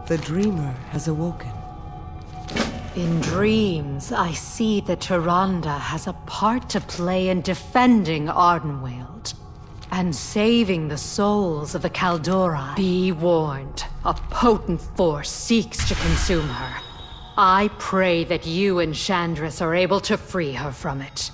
The dreamer has awoken. In dreams, I see that Tyrande has a part to play in defending Ardenweald and saving the souls of the Kaldori. Be warned, a potent force seeks to consume her. I pray that you and Shandris are able to free her from it.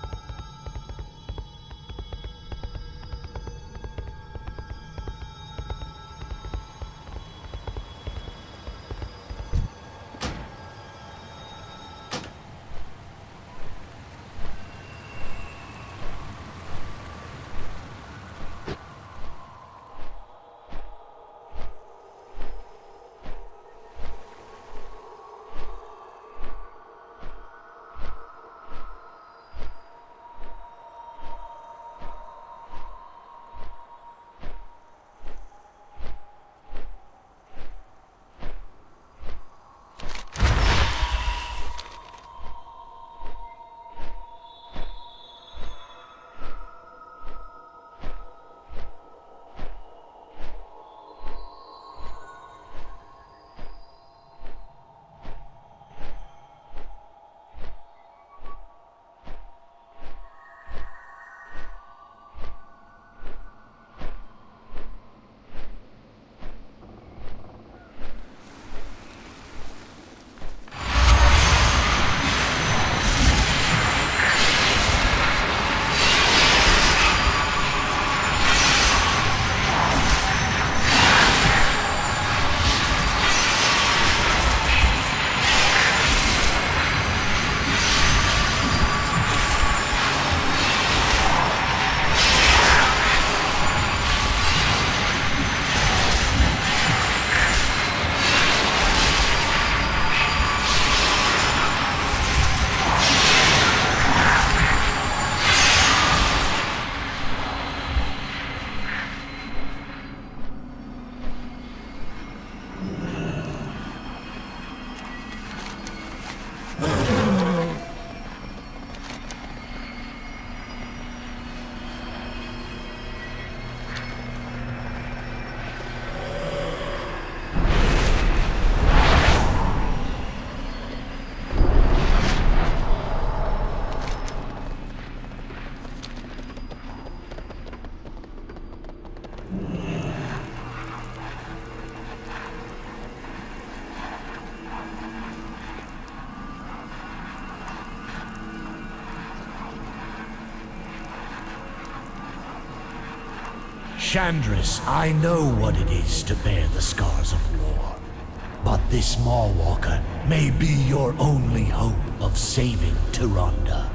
Shandris, I know what it is to bear the scars of war. But this Mawwalker may be your only hope of saving Tyrande.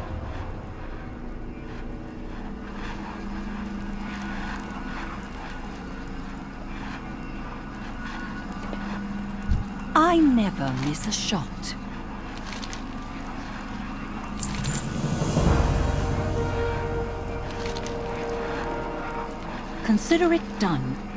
I never miss a shot. Consider it done.